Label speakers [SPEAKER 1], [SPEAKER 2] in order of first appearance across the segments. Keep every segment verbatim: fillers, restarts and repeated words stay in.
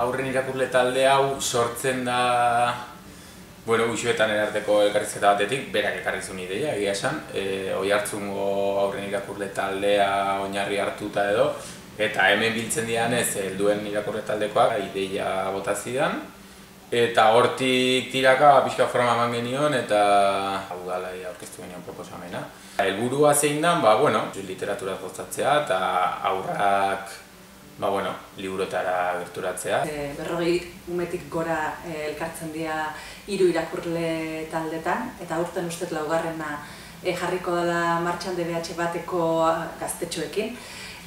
[SPEAKER 1] aurren irakurle talde hau sortzen da, bueno, Uxuetan erarteko elkarrizketa batetik, berak ekarri zuen ideia, egia esan, e, Oiartzungo aurren irakurle taldea oinarri hartuta edo, eta hemen biltzen dianez helduen irakurle taldekoak ideia bota zidan, eta hortik tiraka pixka forma eman genion eta udalari aurkeztu genion proposamena. Helburua zein da, ba, bueno, literatura gozatzea eta aurrak ba, bueno, liburotara gerturatzea.
[SPEAKER 2] E, berrogei umetik gora e, elkartzen dira hiru irakurle taldetan, eta aurten ustez laugarrena e, jarriko dela martxan D B H bateko gaztetxoekin.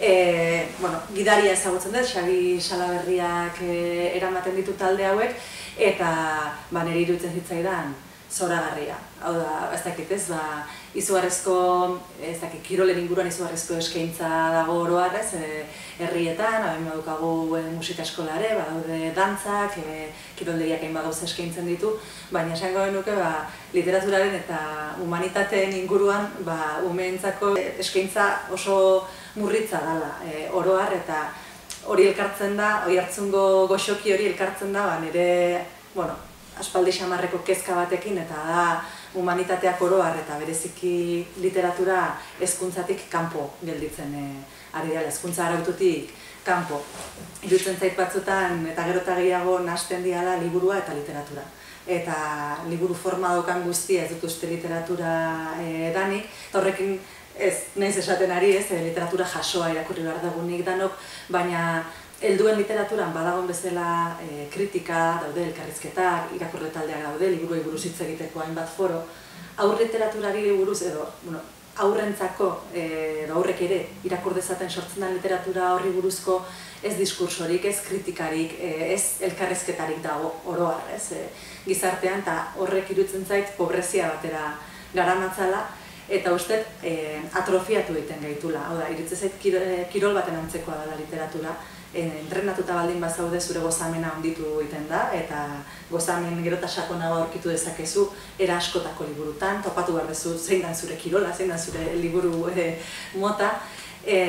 [SPEAKER 2] E, bueno, gidaria ezagutzen dut, Xabi Salaberriak e, eramaten ditu talde hauek, eta ba, nire iruditzen zitzaidan zoragarria. Hau da, ez dakit ez, ba, izugarrizko, ez dakit, kirolen inguruan izugarrizko eskaintza dago oro har, ez, e, herrietan, hain badukagu e, musika eskolare, badaude dantzak, e, kiroldegiak hain badauze eskaintzen ditu, baina esango genuke ba, literaturaren eta humanitateen inguruan ba, umeentzako eskaintza oso murritza dela e, oro har, eta hori elkartzen da, Oiartzungo goxoki hori elkartzen da, ba, nire, bueno, aspaldi xamarreko kezka batekin, eta da humanitateak oro har eta bereziki literatura hezkuntzatik kanpo gelditzen e, ari dela, hezkuntza araututik kanpo. Iruditzen zait batzutan eta gero eta gehiago nahasten diala liburua eta literatura. Eta liburu forma daukan guztia ez dut uste literatura e, danik, eta horrekin ez, nahiz esaten ari ez, e, literatura jasoa irakurri behar dagunik danok, baina helduen literaturan badagon bezala e, kritika, daude elkarrizketak, irakurle taldeak daude, liburuei buruz hitz egiteko hainbat foro. Aur literaturari buruz edo, bueno, aurrentzako edo aurrek ere irakur dezaten sortzen den literatura horri buruzko ez diskursorik, ez kritikarik, e, ez elkarrizketarik dago oro har, ez, e, gizartean, eta horrek iruditzen zait pobrezia batera garamatzala, eta uste e, atrofiatu egiten gaitula. Hau da, iruditzen zait kirol baten antzekoa dela literatura, entrenatuta baldin bazaude zure gozamena onditu egiten da, eta gozamen gero eta sakonago aurkitu dezakezu era askotako liburutan, topatu behar duzu zein da zure kirola, zein da zure liburu e, mota, e,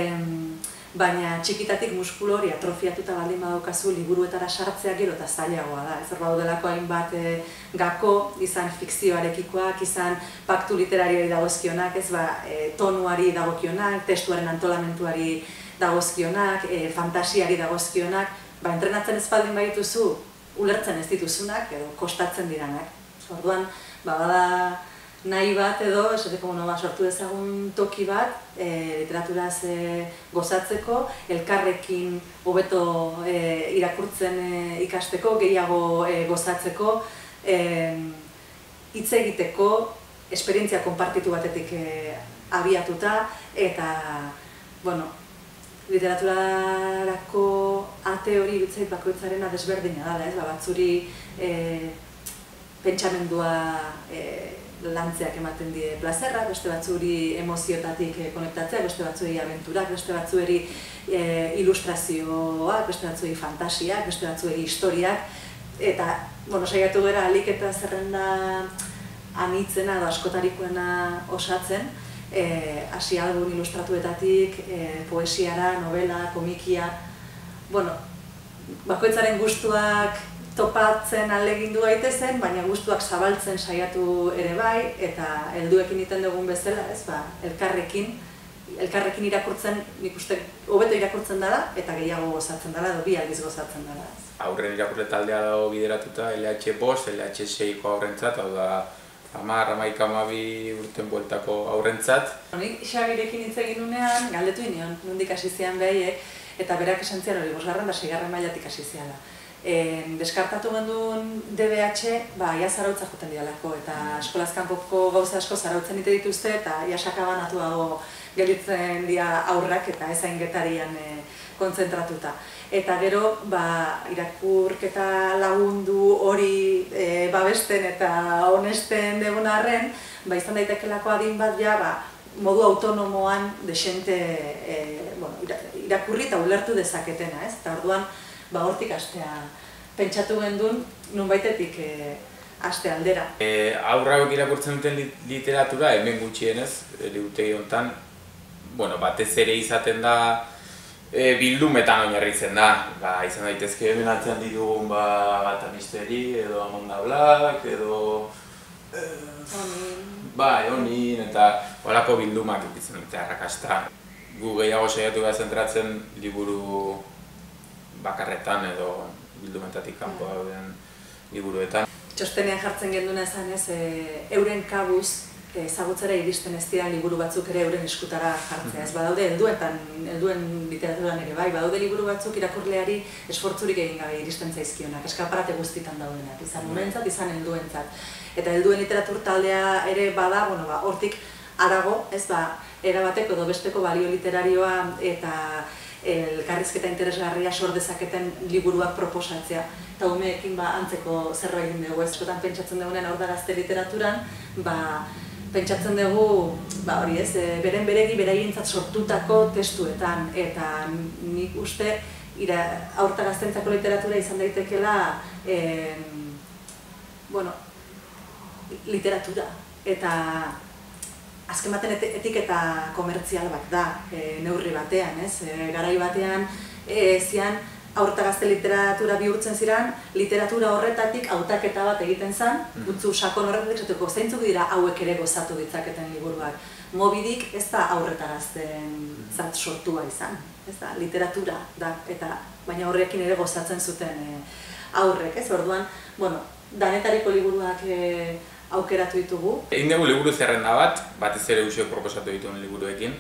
[SPEAKER 2] baina txikitatik muskulu hori atrofiatuta baldin badaukazu liburuetara sartzea gero eta zailagoa da. Ez daudelako hainbat e, gako, izan fikzioarekikoak, izan paktu literarioari dagozkionak, ez ba, e, tonuari dagokionak, testuaren antolamentuari dagozkionak, e, fantasiari dagozkionak, ba, entrenatzen ez baldin badituzu, ulertzen ez dituzunak, edo kostatzen diranak. Orduan, ba, bada nahi bat edo, esateko, bueno, ba, sortu dezagun toki bat, e, literaturaz e, gozatzeko, elkarrekin hobeto e, irakurtzen e, ikasteko, gehiago e, gozatzeko, e, hitz egiteko, esperientzia konpartitu batetik e, abiatuta, eta, bueno, literaturarako ate hori iruditzait bakoitzarena desberdina dela, ez? Ba, batzuri e, pentsamendua e, lantzeak ematen die plazerra, beste batzuri emozioetatik e, konektatzea, beste batzuei abenturak, beste batzueri e, ilustrazioak, beste batzuei fantasiak, beste batzuei historiak, eta, bueno, saiatu gara alik eta zerrenda anitzena edo askotarikoena osatzen, hasi e, album ilustratuetatik, e, poesiara, novela, komikia, bueno, bakoitzaren gustuak topatzen ahalegindu gaitezen, baina gustuak zabaltzen saiatu ere bai, eta helduekin egiten dugun bezala, ez, ba, elkarrekin, elkarrekin irakurtzen, nik uste, hobeto irakurtzen dela, eta gehiago gozatzen dela, edo bi aldiz gozatzen dela.
[SPEAKER 1] Aurren irakurle taldea dago bideratuta L H bost, L H seiko aurrentzat, hau da, hamar, hamaika, hamabi urten bueltako aurrentzat.
[SPEAKER 2] Nik Xabirekin hitz egin nunean, galdetu inion, nondik hasi zian behaiek, eta berak esan zian hori, bosgarren da seigarren mailatik hasi ziala. E, deskartatu gendun D B H, ba, ia zarautza joten dialako, eta eskolaz kanpoko gauza asko zarautzen ite dituzte, eta ia sakabanatu dago gelditzen dira aurrak, eta ezain getarian e, kontzentratuta. Eta gero, ba, irakurketa lagundu hori e, babesten eta honesten degun arren, ba, izan daitekelako adin bat ja, ba, modu autonomoan desente e, bueno, irakurri eta ulertu dezaketena, ez? Eta orduan, ba, hortik hastea pentsatu gendun, nunbaitetik e, haste aldera.
[SPEAKER 1] E, aurrak irakurtzen duten literatura, hemen gutxienez, ligutegi honetan, bueno, batez ere izaten da E, bildumetan oinarritzen da, ba, izan daitezke hemen atzean ditugun ba, Gata Misteri, edo Amonda Black, edo... E, ba, Onin, eta horako bildumak ikitzen dute arrakasta. Gu gehiago saiatu gara zentratzen liburu bakarretan edo bildumetatik kanpo dauden liburuetan.
[SPEAKER 2] Txostenean jartzen genduna esan ez, e, euren kabuz ezagutzera iristen ez dira liburu batzuk ere euren eskutara jartzea. Ez badaude helduetan, helduen literaturan ere bai, badaude liburu batzuk irakurleari esfortzurik egin gabe iristen zaizkionak, eskaparate guztitan daudenak, izan umentzat, izan helduentzat. Eta helduen literatur taldea ere bada, bueno, ba, hortik harago, ez ba, erabateko edo besteko balio literarioa eta elkarrizketa interesgarria sor dezaketen liburuak proposatzea. Eta umeekin ba, antzeko zerbait egin dugu, eskotan pentsatzen dugunen hor da gazte literaturan, ba, pentsatzen dugu, ba hori ez, beren beregi beraientzat sortutako testuetan, eta nik uste ira, aurta gaztentzako literatura izan daitekeela eh, bueno, literatura, eta azken baten etiketa komertzial bat da, e, neurri batean, ez? E, garai batean e, zian aurta gazte literatura bihurtzen ziren, literatura horretatik hautaketa bat egiten zen, gutzu sakon horretatik zateko zeintzuk dira hauek ere gozatu ditzaketen liburuak. Moby Dick ez da aurreta gazten zat sortua izan, ez da, literatura da, eta baina horrekin ere gozatzen zuten e, aurrek, ez? Orduan, bueno, danetariko liburuak e, aukeratu ditugu.
[SPEAKER 1] Egin dugu liburu zerrenda bat, batez ere usiok proposatu dituen liburuekin.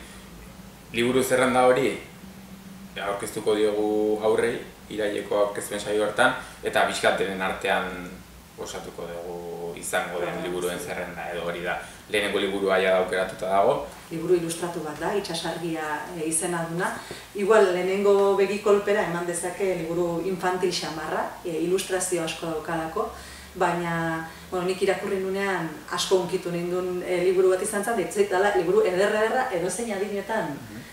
[SPEAKER 1] Liburu zerrenda hori aurkeztuko diogu aurrei, iraileko aurkezpen saio hartan, eta bizkatenen artean osatuko dugu izango den liburuen zerrenda edo hori da. Lehenengo liburua ja aukeratuta dago.
[SPEAKER 2] Liburu ilustratu bat da, Itsasargia izena duna. Igual lehenengo begikolpera eman dezake liburu infantil xamarra, ilustrazio asko daukalako, baina bueno, nik irakurri nunean asko hunkitu nindun e, liburu bat izan zen, ditzait dela liburu ederra-ederra edozein adinetan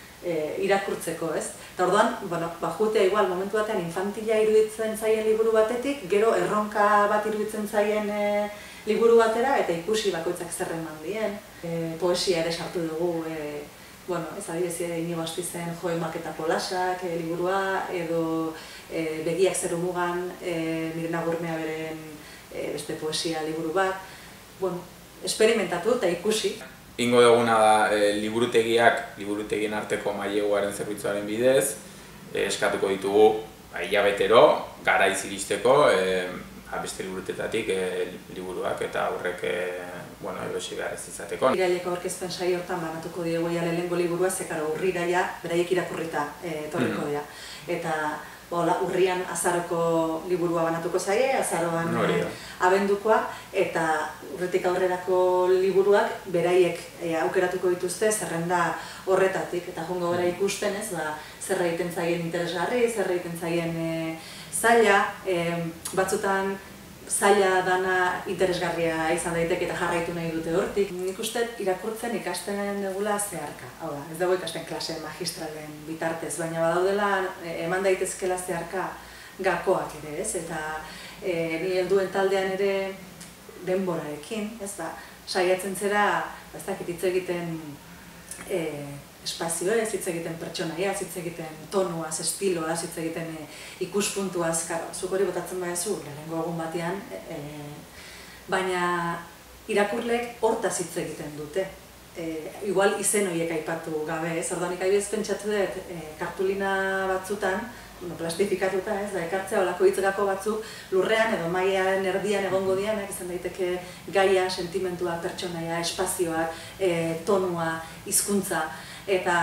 [SPEAKER 2] e, irakurtzeko, ez? Eta orduan, bueno, bajutea igual momentu batean infantila iruditzen zaien liburu batetik, gero erronka bat iruditzen zaien e, liburu batera, eta ikusi bakoitzak zer eman dien. E, poesia ere sartu dugu, e, bueno, ez adibidez Inigo Astizen Joemak eta Polasak e, liburua, edo e, Begiak zeru mugan, e, Mirena Gurmea beren e, beste poesia liburu bat. Bueno, esperimentatu eta ikusi.
[SPEAKER 1] Ingo duguna da e, liburutegiak, liburutegien arteko maileguaren zerbitzuaren bidez, e, eskatuko ditugu ba, hilabetero, garaiz iristeko, e, beste liburutetatik e, liburuak eta aurrek e, bueno, erosi behar ez izateko.
[SPEAKER 2] Iraileko aurkezpen saio hortan banatuko diegu ja lehenengo liburua, zekaro urrira ja, beraiek irakurrita etorriko dira. Eta bola, urrian azaroko liburua banatuko zaie, azaroan e, abendukoa, eta urretik aurrerako liburuak beraiek e, aukeratuko dituzte zerrenda horretatik, eta jongo gara ikusten ez, ba, zer egiten zaien interesgarri, zer egiten zaien e, zaila, e, batzutan zaila dana interesgarria izan daiteke eta jarraitu nahi dute hortik. Nik uste irakurtzen ikasten dugula zeharka. Hau da, ez dago ikasten klase magistralen bitartez, baina badaudela eman daitezkela zeharka gakoak ere, ez? Eta e, ni helduen taldean ere denborarekin, ez da, saiatzen zera, ez dakit hitz egiten e, espazioez, hitz egiten pertsonaiaz, hitz egiten tonuaz, estiloaz, hitz egiten e, ikuspuntuaz, karo, zuk hori botatzen baizu, lehenengo egun batean, e, baina irakurlek hortaz hitz egiten dute. E, igual izen horiek aipatu gabe, ez? Orduan ikaibiz pentsatu dut, e, kartulina batzutan, bueno, plastifikatuta ez, da ekartzea olako hitzgako batzuk lurrean edo mailearen erdian egongo dianak, izan daiteke gaia, sentimentua, pertsonaia, espazioak, e, tonua, hizkuntza. Eta,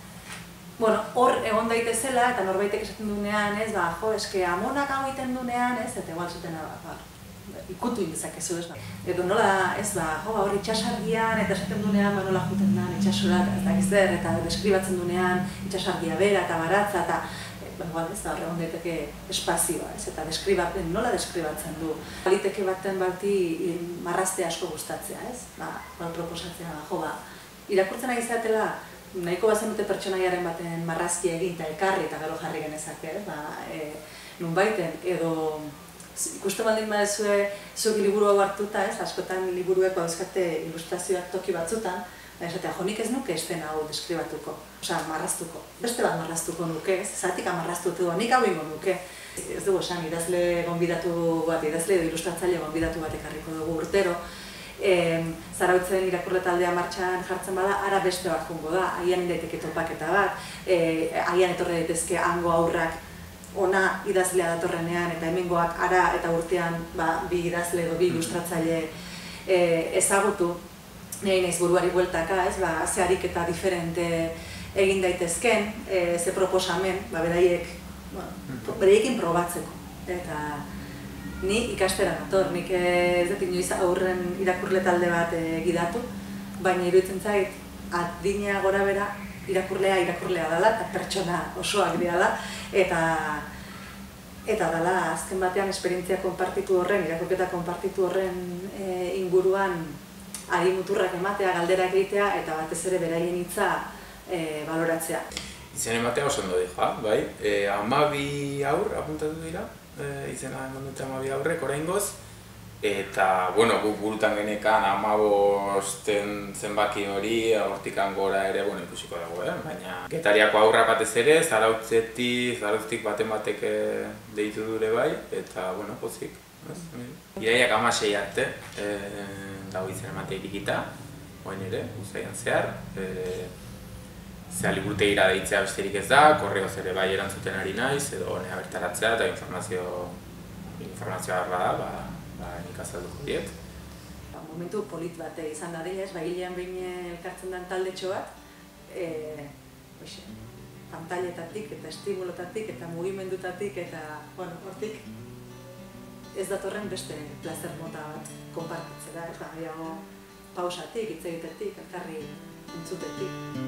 [SPEAKER 2] bueno, hor egon daitezela, eta norbaitek esaten dunean, ez, ba, jo, eske amonak hau egiten dunean, ez, eta igual zuten, ba, ikutu indezakezu, ez, ba. Edo nola, ez, ba, jo, ba, hor itxasargian, eta esaten dunean, ba, nola juten den itxasorak, ez dakiz zer, eta deskribatzen dunean itxasargia bera eta baratza, eta, ba, igual, ez da, hor egon daiteke espazioa, ez, eta deskribatzen, nola deskribatzen du. Baliteke baten balti marrazte asko gustatzea, ez, ba, ba, proposatzea, jo, ba, irakurtzen ari zatela, nahiko bazen dute pertsonaiaren baten marrazki egin eta elkarri eta gero jarri genezake, ba, e, nunbaiten, edo ikusten baldin badezue zuek liburu hau hartuta, ez, askotan liburuek badauzkate ilustrazioak toki batzutan, Esatea, jo, nik ez nuke eszena hau deskribatuko, osea, marraztuko. Beste bat marraztuko nuke, ez, zatik amarraztutu, nik hau ingo nuke. Ez dugu esan, idazle gonbidatu bat, idazle edo ilustratzaile gonbidatu bat ekarriko dugu urtero. E, Zarautzen irakurle taldea martxan jartzen bada, ara beste bat jongo da, agian daiteke topaketa bat, e, agian etorre daitezke hango aurrak ona idazlea datorrenean, eta hemengoak ara eta urtean ba, bi idazle edo bi ilustratzaile e, ezagutu. Nahi naiz buruari bueltaka, ez, ba, ze ariketa diferente egin daitezken, e, ze proposamen, ba, beraiek, bueno, beraiekin probatzeko. Eta ni ikastera nator, nik ez dut inoiz aurren irakurle talde bat e, gidatu, baina iruditzen zait, adina gora bera, irakurlea irakurlea dela, eta pertsona osoak dira, eta eta dela azken batean esperientzia konpartitu horren, irakurketa konpartitu horren e, inguruan ari muturrak ematea, galderak egitea, eta batez ere beraien hitza e, baloratzea.
[SPEAKER 1] Izen ematea oso ondo dijoa, bai. E, amabi aur apuntatu dira, e, izena eman dute amabi aurrek oraingoz. Eta, bueno, guk burutan genekan amabosten zenbaki hori, hortikan gora ere, bueno, ikusiko dago, eh? Baina Getariako aurra batez ere, Zarautzetik, Zarautzetik baten batek deitu dure bai, eta, bueno, pozik. Iraiak hamasei arte, e, dago izen ematea irikita, oain ere, uzaian zehar. E, Zea liburutegira deitzea besterik ez da, korreoz ere bai erantzuten ari naiz, edo nea bertaratzea eta informazio, informazioa harra da, ba, ba, nik azalduko diet.
[SPEAKER 2] Ba, momentu polit bat izan da dira, ez, ba, hilean behin elkartzen den taldetxo bat, e, oixe, pantailetatik eta estimulotatik eta mugimendutatik eta, bueno, hortik, ez datorren beste plazer mota bat konpartitzera, ez da, gehiago pausatik, hitz egitetik, elkarri entzutetik.